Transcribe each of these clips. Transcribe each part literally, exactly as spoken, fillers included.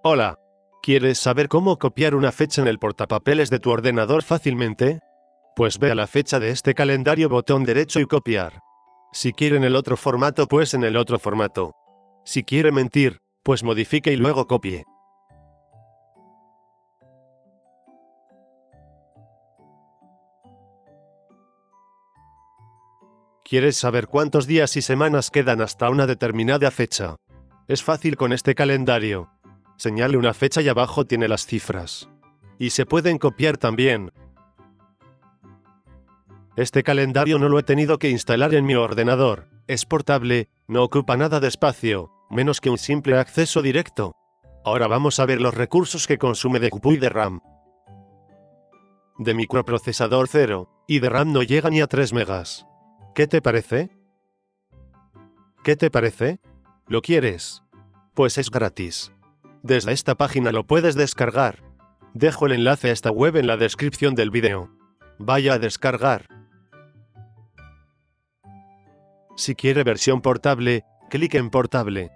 Hola. ¿Quieres saber cómo copiar una fecha en el portapapeles de tu ordenador fácilmente? Pues ve a la fecha de este calendario, botón derecho y copiar. Si quiere en el otro formato, pues en el otro formato. Si quiere mentir, pues modifique y luego copie. ¿Quieres saber cuántos días y semanas quedan hasta una determinada fecha? Es fácil con este calendario. Señale una fecha y abajo tiene las cifras. Y se pueden copiar también. Este calendario no lo he tenido que instalar en mi ordenador. Es portable, no ocupa nada de espacio, menos que un simple acceso directo. Ahora vamos a ver los recursos que consume de C P U y de RAM. De microprocesador cero, y de RAM no llega ni a tres megas. ¿Qué te parece? ¿Qué te parece? ¿Lo quieres? Pues es gratis. Desde esta página lo puedes descargar. Dejo el enlace a esta web en la descripción del vídeo. Vaya a descargar. Si quiere versión portable, clic en portable.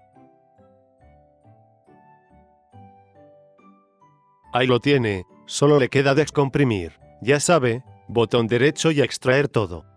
Ahí lo tiene, solo le queda descomprimir. Ya sabe, botón derecho y extraer todo.